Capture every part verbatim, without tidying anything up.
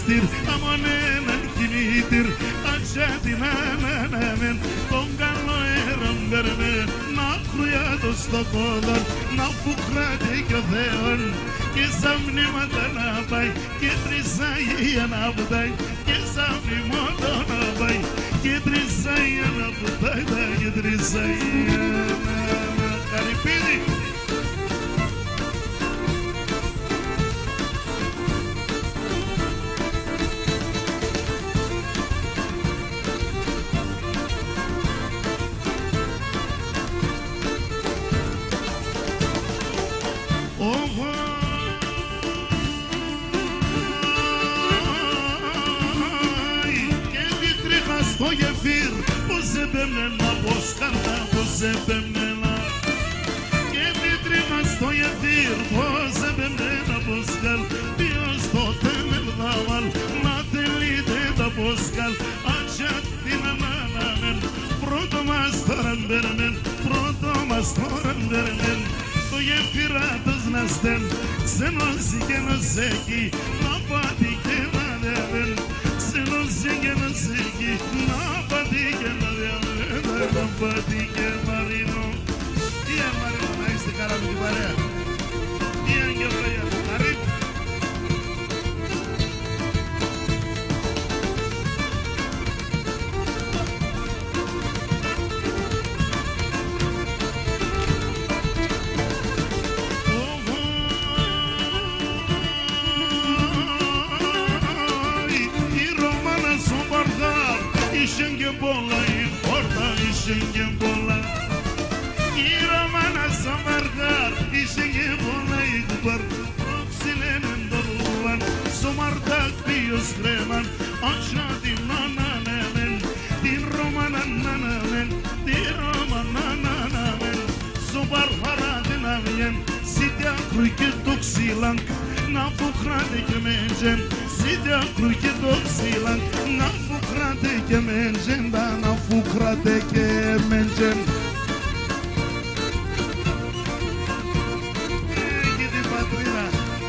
στήρ, αμον έναν κινήτηρ, άτσα την αναναμέν, τον καλό εραμπερμέν, να χρειάτω στο κόδον, να φουκράτε κι ο Θεόν, και σαν μνήματα να πάει, και τρισάγια να βουτάει, και σαν μνημότα να πάει, και τρισάγια να βουτάει, και τρισάγια να Καρυπίδη. Στο γεφύρ πως επέμνενα, πως καρδά πως επέμνενα, και την τρίχα στο γεφύρ πως επέμνενα, πως καλ ποιος το τέμελδαβαλ να τελείτε τα πως καλ, άτσα την ανάναμεν, πρώτο μας τώρα μπερμέν, πρώτο μας τώρα μπερμέν, το γεφυράτος να στέλ, ξενώσει και να σέχει, να πάτη και να δεβεν, ξενώσει και να σέχει, να πάτη και να δεβεν, να πάτη και Μαρίνο. Τι είναι Μαρίνο, να είστε καλά με την παρέα. Τι είναι και βραία, Καρύπ. Ήσεν και πολλά η πόρτα, ήσεν και πολλά η Ρωμάνα σαν βαργάρ, ήσεν και πολλά η κουπάρ, πρόξιλεν το ρούβαν, στο μαρτάκ ποιος κρέμαν, άτσα την ανανέμεν, την Ρωμάνα ανανέμεν, την Ρωμάνα ανανέμεν, στο βαρβαρά την αβιέν, σίτια κρούκε το ξύλαν, να φουκράτε και μέντζεν, σίτια κρούκε το ξύλαν, να φουκράτε και μέντζεν, να φουκράτε και μέντζεν. Έχει την πατρίδα.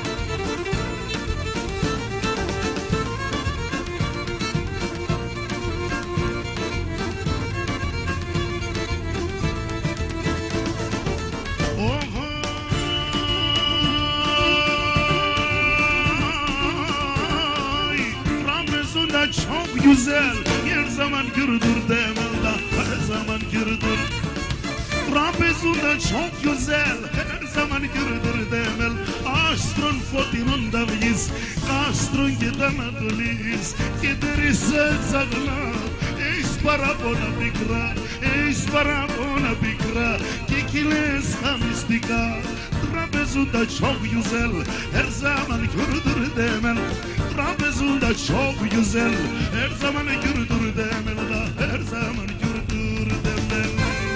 Çok güzel, her zaman gürdür demelde, her zaman gürdür. Trapezunda çok güzel, her zaman gürdür demel. Astron fotinunda biz, kastron gidemedeyiz. Gideriz zagla, eş para bona bikra, eş para bona bikra. Kikiles kamistika. Trapezunda çok güzel, her zaman gürdür demel. Trapezunda çok güzel, her zaman gürdür demel, her zaman gürdür demel.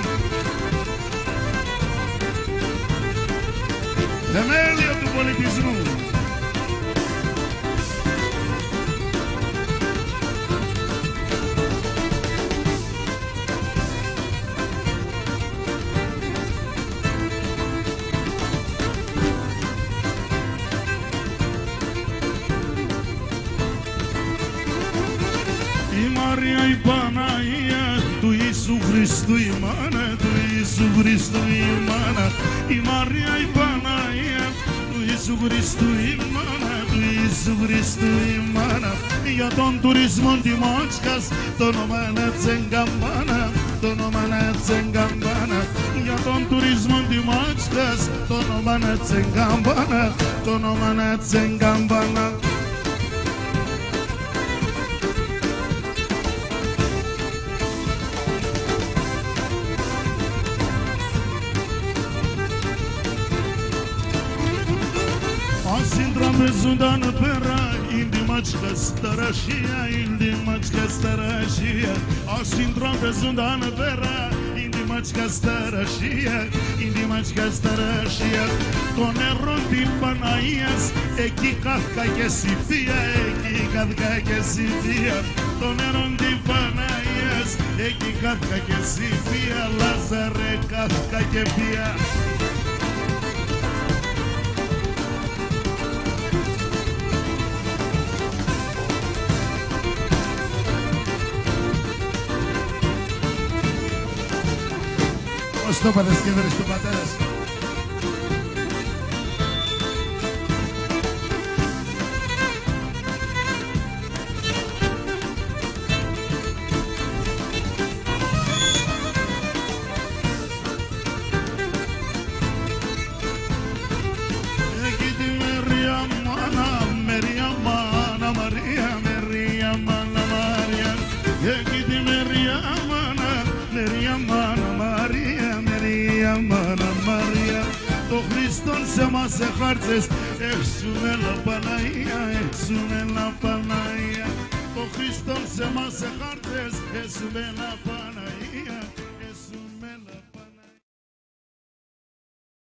Θεμέλιο του πολιτισμού. Η Μαρία η Παναγία του Ιησού Χριστού η μάνα, του Ιησού Χριστού η μάνα. Η Μαρία η Παναγία του Ιησού Χριστού η μάνα, του Ιησού Χριστού η μάνα. Για τον τουρισμό τη Μότσκας το όνομα να τσεγκαμπάνα, το όνομα να τσεγκαμπάνα. Για τον τουρισμό τη Μότσκας το όνομα να τσεγκαμπάνα, το όνομα να τσεγκαμπάνα. Asin trapezundan pera, indi maçka starashia, indi maçka starashia. Asin trapezundan pera, indi maçka starashia, indi maçka starashia. Το νερό την Παναγίας, εκεί κάθκα και συμφία, εκεί κάθκα και συμφία. Το νερό την Παναγίας, εκεί κάθκα και συμφία, Λάζαρε κάθκα και πια. Ευχαριστώ πατέρες και ευχαριστώ πατέρες. Σε χάρτες, έξουμε la Παναγία, έξουμε la Παναγία. Το Χριστόν σε μας σε χάρτες, έξουμε la Παναγία.